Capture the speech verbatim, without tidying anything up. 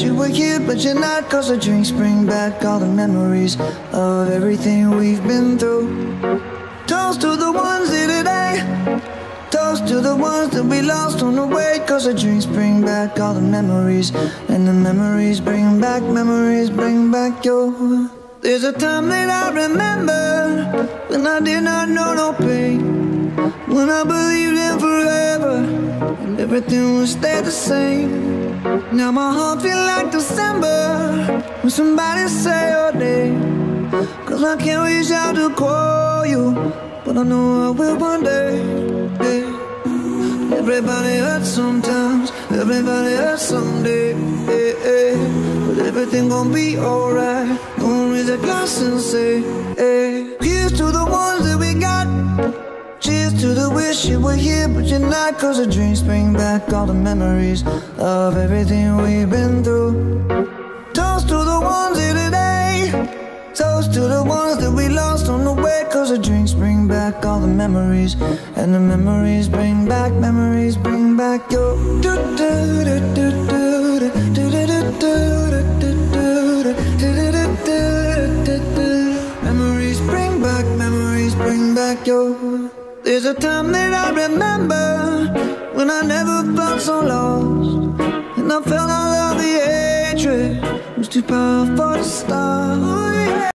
you were here, but you're not. Cause the drinks bring back all the memories of everything we've been through. Toast to the ones here today. Toast to the ones that we lost on the way. Cause the drinks bring back all the memories, and the memories bring back, memories bring back your. There's a time that I remember when I did not know no pain, when I believed in forever and everything would stay the same. Now my heart feels like December when somebody say your name. Cause I can't reach out to call you, but I know I will one day. Yeah. Everybody hurts sometimes, everybody hurts someday. Yeah, yeah. But everything gon' be alright. Gonna raise a glass and say, hey. Here's to the ones that we got. Cheers to the wish you were here, but you're not. Cause the drinks bring back all the memories of everything we've been through. Toast to the ones here today. Toast to the ones that we lost on the way. Cause the drinks bring back all the memories, and the memories bring back, memories bring back your. Memories bring back, memories bring back your. There's a time that I remember when I never felt so lost, and I felt all of the hatred was too powerful to stop.